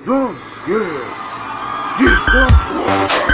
Don't scare. Just don't.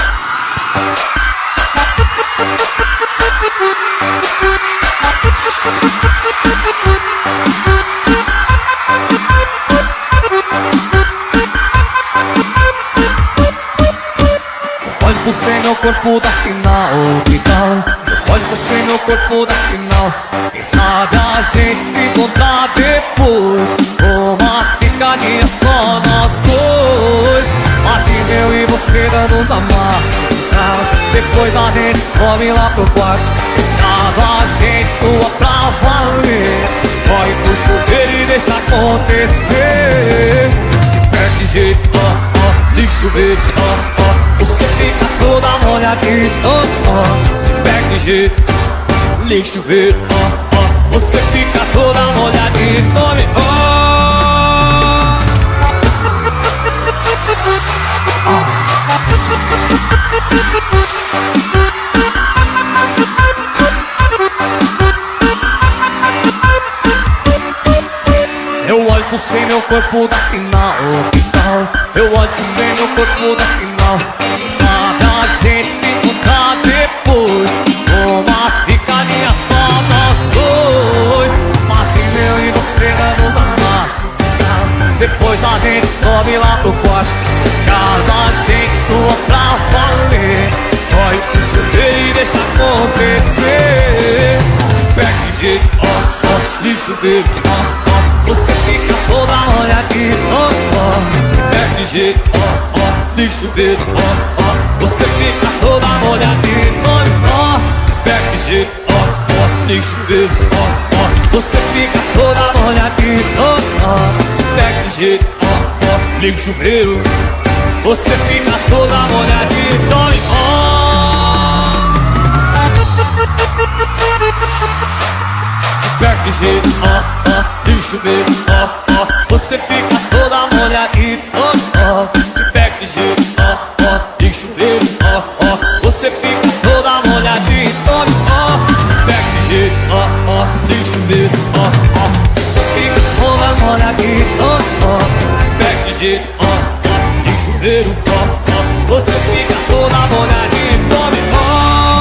Olha você, meu corpo dá sinal, que tal? Olha você, meu corpo dá sinal. Quem sabe a gente se encontrar depois, uma ficadinha só nós dois. Imagina eu e você dando uns amassos, depois a gente sobe lá pro quarto, a gente sua pra valer. Corre pro chuveiro e deixa acontecer. De perto de jeito, liga o chuveiro, você fica toda molhadinha, de perto de jeito, liga o chuveiro, você fica toda molhadinha, Eu olho pro você, meu corpo dá sinal, que tal? Eu olho pro você, meu corpo dá sinal. Sabe a gente se encontrar depois, uma ficadinha só nós dois. Imagina eu e você dando uns amassos, depois a gente sobe lá pro quarto, cada gente sua pra valer. Corre pro chuveiro e deixa acontecer. De perto de jeito, liga o chuveiro, você fica toda molhadinha, de perto de jeito, liga o chuveiro, você fica toda molhadinha, de perto de jeito, liga o chuveiro, você fica toda molhadinha, de perto de jeito, liga o chuveiro, você fica toda molhadinha, de perto de jeito, liga o chuveiro, você fica toda molhadinha, de perto de jeito, liga o chuveiro, você fica toda molhadinha, de perto de jeito, liga o chuveiro, você fica toda molhadinha, de perto de jeito, liga o chuveiro, você fica toda molhadinha,